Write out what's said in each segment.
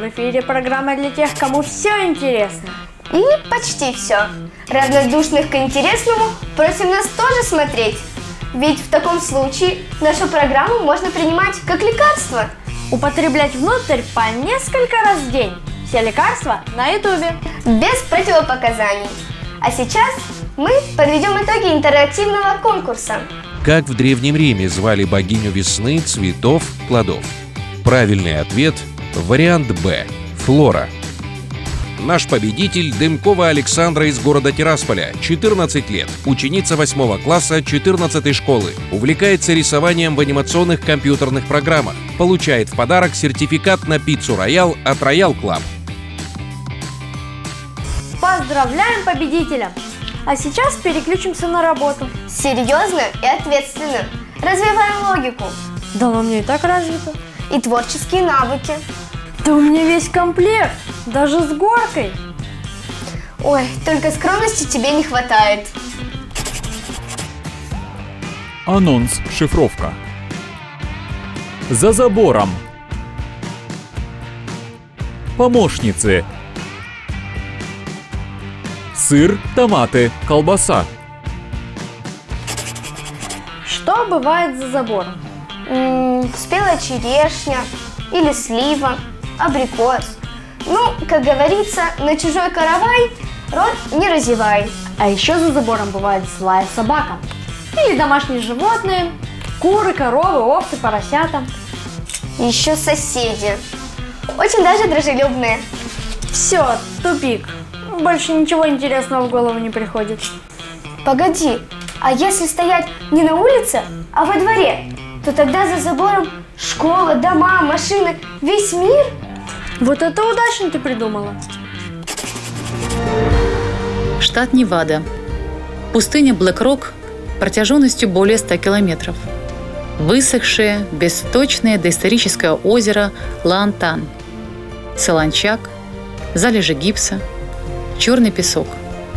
В эфире программа для тех, кому все интересно. И почти все. Равнодушных к интересному просим нас тоже смотреть. Ведь в таком случае нашу программу можно принимать как лекарство. Употреблять внутрь по несколько раз в день. Все лекарства на ютубе. Без противопоказаний. А сейчас мы подведем итоги интерактивного конкурса. Как в Древнем Риме звали богиню весны, цветов, плодов? Правильный ответ – вариант Б – Флора. Наш победитель – Дымкова Александра из города Тирасполя, 14 лет, ученица 8 класса 14-й школы, увлекается рисованием в анимационных компьютерных программах, получает в подарок сертификат на пиццу «Роял» от «Роял Клаб». Поздравляем победителя! А сейчас переключимся на работу. Серьезно и ответственно. Развиваем логику. Да у меня и так развито. И творческие навыки. Да у меня весь комплект, даже с горкой. Ой, только скромности тебе не хватает. Анонс, шифровка. За забором. Помощницы. Сыр, томаты, колбаса. Что бывает за забором? Спелая черешня или слива, абрикос. Ну, как говорится, на чужой каравай рот не разевай. А еще за забором бывает злая собака. Или домашние животные, куры, коровы, овцы, поросята. Еще соседи. Очень даже дружелюбные. Все, тупик. Больше ничего интересного в голову не приходит. Погоди, а если стоять не на улице, а во дворе, то тогда за забором школа, дома, машины, весь мир? Вот это удачно ты придумала. Штат Невада. Пустыня Блэк-Рок протяженностью более 100 километров. Высохшее, бесточное доисторическое озеро Лаантан. Солончак, залежи гипса, черный песок.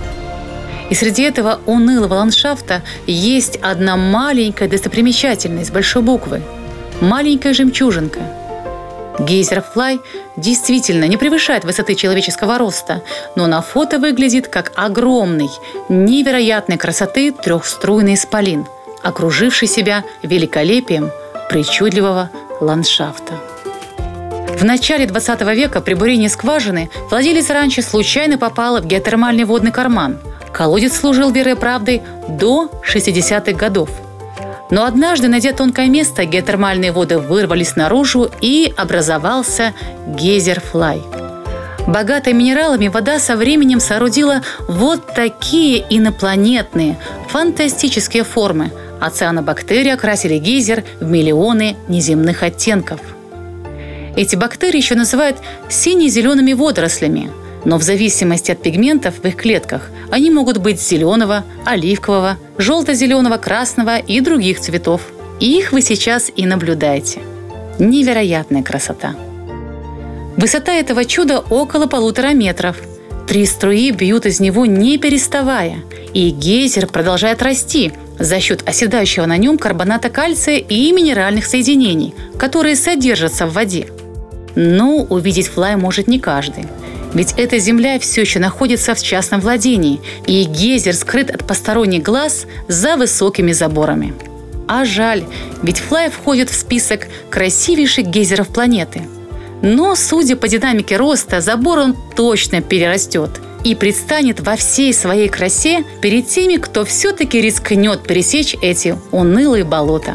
И среди этого унылого ландшафта есть одна маленькая достопримечательность с большой буквы. Маленькая жемчужинка. Гейзер Флай действительно не превышает высоты человеческого роста, но на фото выглядит как огромный, невероятной красоты трехструйный исполин, окруживший себя великолепием причудливого ландшафта. В начале 20 века при бурении скважины владелец ранчо случайно попал в геотермальный водный карман. Колодец служил верой и правдой до 60-х годов. Но однажды, найдя тонкое место, геотермальные воды вырвались наружу и образовался гейзер Флай. Богатая минералами, вода со временем соорудила вот такие инопланетные, фантастические формы, а цианобактерии окрасили гейзер в миллионы неземных оттенков. Эти бактерии еще называют сине-зелеными водорослями, но в зависимости от пигментов в их клетках они могут быть зеленого, оливкового, желто-зеленого, красного и других цветов. И их вы сейчас и наблюдаете. Невероятная красота. Высота этого чуда около 1,5 метров. 3 струи бьют из него не переставая, и гейзер продолжает расти за счет оседающего на нем карбоната кальция и минеральных соединений, которые содержатся в воде. Но увидеть Флай может не каждый. Ведь эта земля все еще находится в частном владении, и гейзер скрыт от посторонних глаз за высокими заборами. А жаль, ведь Флай входит в список красивейших гейзеров планеты. Но, судя по динамике роста, забор он точно перерастет и предстанет во всей своей красе перед теми, кто все-таки рискнет пересечь эти унылые болота.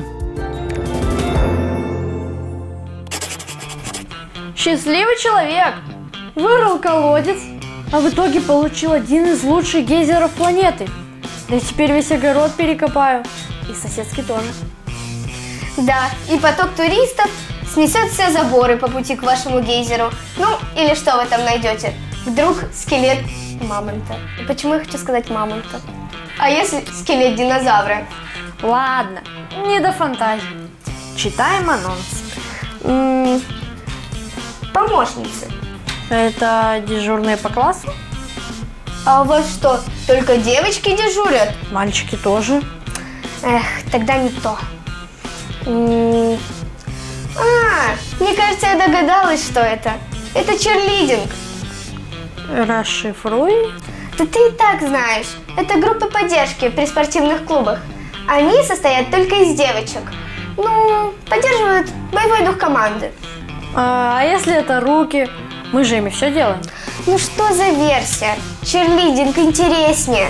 Счастливый человек! Вырыл колодец, а в итоге получил один из лучших гейзеров планеты. Да и теперь весь огород перекопаю. И соседский тоже. Да, и поток туристов снесет все заборы по пути к вашему гейзеру. Ну, или что вы там найдете? Вдруг скелет мамонта. И почему я хочу сказать мамонта? А если скелет динозавра? Ладно, не до фантазии. Читаем анонс. Помощницы. Это дежурные по классу? А у вас что, только девочки дежурят? Мальчики тоже. Эх, тогда не то. Мне кажется, я догадалась, что это. Это черлидинг. Расшифруй. Да ты и так знаешь. Это группы поддержки при спортивных клубах. Они состоят только из девочек. Ну, поддерживают боевой дух команды. А если это руки? Мы же ими все делаем. Ну что за версия? Черлидинг интереснее.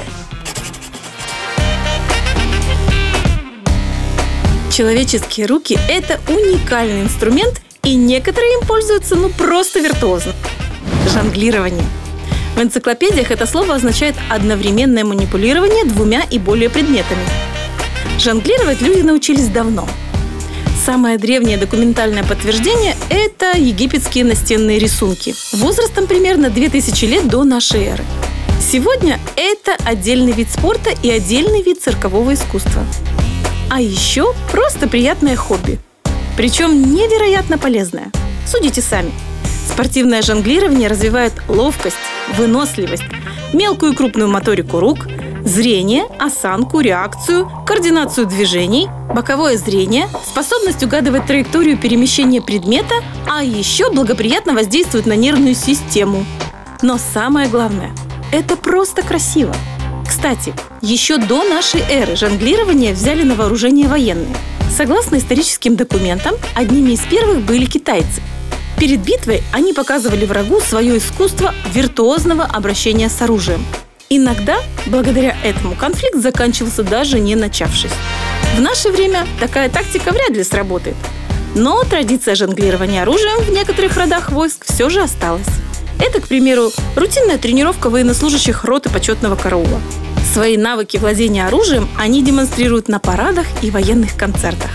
Человеческие руки – это уникальный инструмент, и некоторые им пользуются просто виртуозно. Жонглирование. В энциклопедиях это слово означает одновременное манипулирование двумя и более предметами. Жонглировать люди научились давно. Самое древнее документальное подтверждение – это египетские настенные рисунки, возрастом примерно 2000 лет до нашей эры. Сегодня это отдельный вид спорта и отдельный вид циркового искусства. А еще просто приятное хобби. Причем невероятно полезное. Судите сами. Спортивное жонглирование развивает ловкость, выносливость, мелкую и крупную моторику рук, зрение, осанку, реакцию, координацию движений, боковое зрение, способность угадывать траекторию перемещения предмета, а еще благоприятно воздействует на нервную систему. Но самое главное – это просто красиво. Кстати, еще до нашей эры жонглирование взяли на вооружение военные. Согласно историческим документам, одними из первых были китайцы. Перед битвой они показывали врагу свое искусство виртуозного обращения с оружием. Иногда, благодаря этому, конфликт заканчивался даже не начавшись. В наше время такая тактика вряд ли сработает. Но традиция жонглирования оружием в некоторых родах войск все же осталась. Это, к примеру, рутинная тренировка военнослужащих роты почетного караула. Свои навыки владения оружием они демонстрируют на парадах и военных концертах.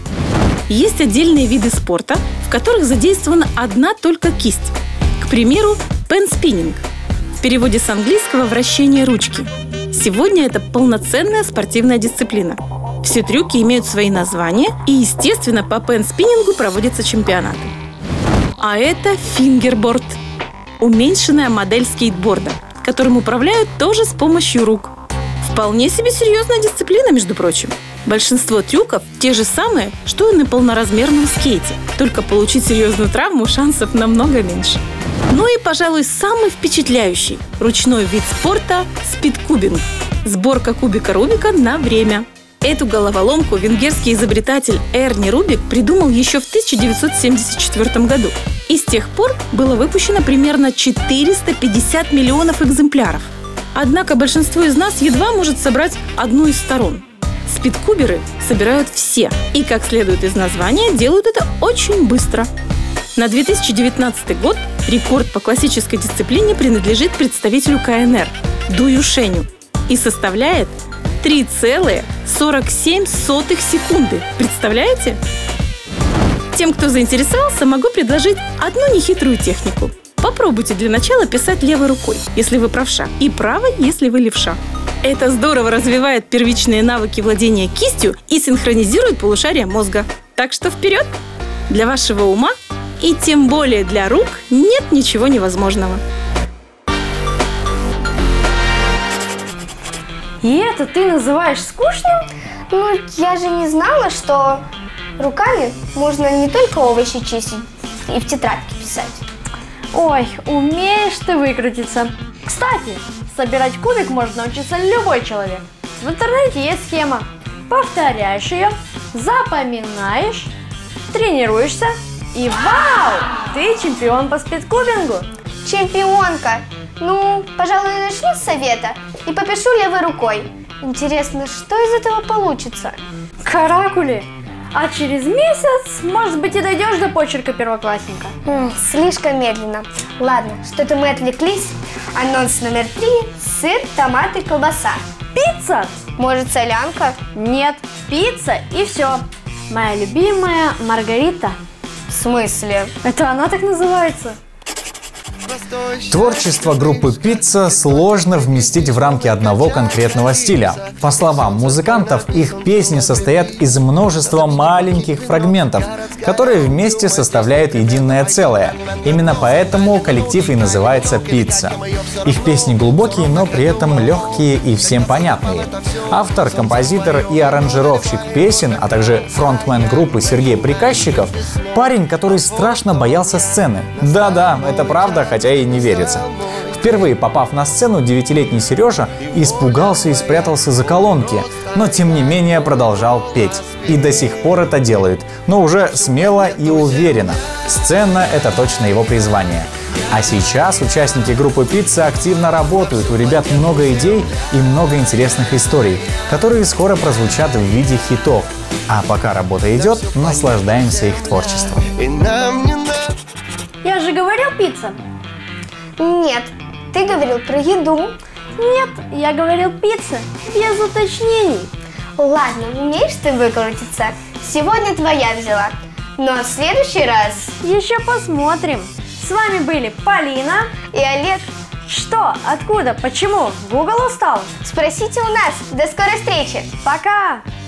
Есть отдельные виды спорта, в которых задействована одна только кисть. К примеру, пенспиннинг. В переводе с английского «вращение ручки». Сегодня это полноценная спортивная дисциплина. Все трюки имеют свои названия, и, естественно, по пенспиннингу проводятся чемпионаты. А это фингерборд – уменьшенная модель скейтборда, которым управляют тоже с помощью рук. Вполне себе серьезная дисциплина, между прочим. Большинство трюков те же самые, что и на полноразмерном скейте, только получить серьезную травму шансов намного меньше. Ну и, пожалуй, самый впечатляющий ручной вид спорта – спидкубинг – сборка кубика Рубика на время. Эту головоломку венгерский изобретатель Эрни Рубик придумал еще в 1974 году. И с тех пор было выпущено примерно 450 миллионов экземпляров. Однако большинство из нас едва может собрать одну из сторон. Спидкуберы собирают все, и, как следует из названия, делают это очень быстро. На 2019 год рекорд по классической дисциплине принадлежит представителю КНР Ду Юшеню и составляет 3,47 секунды. Представляете? Тем, кто заинтересовался, могу предложить одну нехитрую технику. Попробуйте для начала писать левой рукой, если вы правша, и правой, если вы левша. Это здорово развивает первичные навыки владения кистью и синхронизирует полушария мозга. Так что вперед! Для вашего ума и тем более для рук нет ничего невозможного. И это ты называешь скучным? Ну, я же не знала, что руками можно не только овощи чистить и в тетрадке писать. Ой, умеешь ты выкрутиться. Кстати, собирать кубик может научиться любой человек. В интернете есть схема. Повторяешь ее, запоминаешь, тренируешься и вау! Ты чемпион по спидкубингу. Чемпионка! Ну, пожалуй, начну с совета и попишу левой рукой. Интересно, что из этого получится? Каракули! А через месяц, может быть, и дойдешь до почерка первоклассника. Слишком медленно. Ладно, что-то мы отвлеклись. Анонс номер 3. Сыр, томаты, колбаса. Пицца? Может, солянка? Нет, пицца и все. Моя любимая Маргарита. В смысле? Это она так называется. Творчество группы «Пицца» сложно вместить в рамки одного конкретного стиля. По словам музыкантов, их песни состоят из множества маленьких фрагментов, которые вместе составляют единое целое. Именно поэтому коллектив и называется «Пицца». Их песни глубокие, но при этом легкие и всем понятные. Автор, композитор и аранжировщик песен, а также фронтмен группы Сергей Приказчиков – парень, который страшно боялся сцены. Да-да, это правда, хотя и не верится. Впервые попав на сцену, 9-летний Сережа испугался и спрятался за колонки, но тем не менее продолжал петь. И до сих пор это делает, но уже смело и уверенно. Сцена – это точно его призвание. А сейчас участники группы «Пицца» активно работают, у ребят много идей и много интересных историй, которые скоро прозвучат в виде хитов. А пока работа идет, наслаждаемся их творчеством. Я же говорил пицца. Нет, ты говорил про еду. Нет, я говорил пицца, без уточнений. Ладно, умеешь ты выкрутиться? Сегодня твоя взяла. Но в следующий раз... Еще посмотрим. С вами были Полина и Олег. Что? Откуда? Почему? Google устал? Спросите у нас. До скорой встречи. Пока!